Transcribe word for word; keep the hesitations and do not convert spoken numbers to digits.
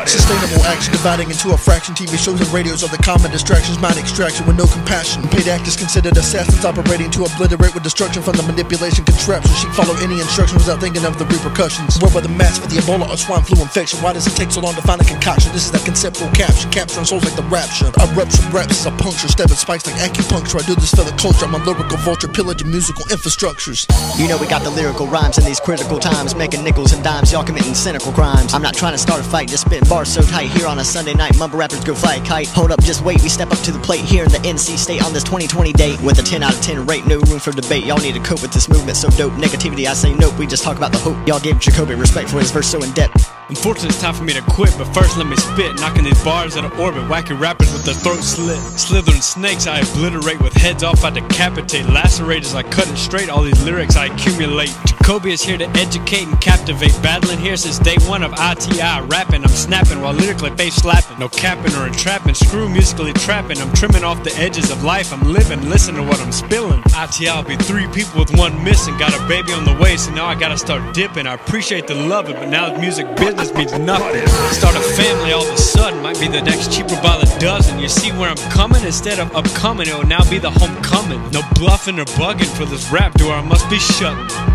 Sustainable action dividing into a fraction. T V shows and radios are the common distractions. Mind extraction with no compassion. Paid actors considered assassins operating to obliterate with destruction from the manipulation contraption. She follow any instructions without thinking of the repercussions. Where were the masks for the Ebola or swine flu infection? Why does it take so long to find a concoction? This is that conceptual caption, capturing souls like the rapture. A rupture reps is a puncture, stabbing spikes like acupuncture. I do this for the culture. I'm a lyrical vulture, pillaging musical infrastructures. You know we got the lyrical rhymes in these critical times, making nickels and dimes, y'all committing cynical crimes. I'm not trying to start a fight, just spitting bars so tight. Here on a Sunday night, mumble rappers go fly a kite. Hold up, just wait, we step up to the plate here in the N C state on this twenty twenty date. With a ten out of ten rate, no room for debate. Y'all need to cope with this movement so dope. Negativity, I say nope, we just talk about the hope. Y'all gave Jacoby respect for his verse so in depth. Unfortunately, it's time for me to quit, but first let me spit, knocking these bars out of orbit, whacking rappers with their throats slit. Slithering snakes I obliterate, with heads off I decapitate. Lacerate as I cut it straight, all these lyrics I accumulate. Jacoby is here to educate and captivate, battling here since day one of I T I. Rapping, I'm snapping while lyrically face slapping. No capping or entrapping, screw musically trapping. I'm trimming off the edges of life I'm living, listen to what I'm spilling. I T I will be three people with one missing. Got a baby on the way, so now I gotta start dipping. I appreciate the loving, but now music business means nothing. Start a family all of a sudden, might be the next cheaper by the dozen. You see where I'm coming? Instead of upcoming, it will now be the homecoming. No bluffing or bugging for this rap door, I must be shutting.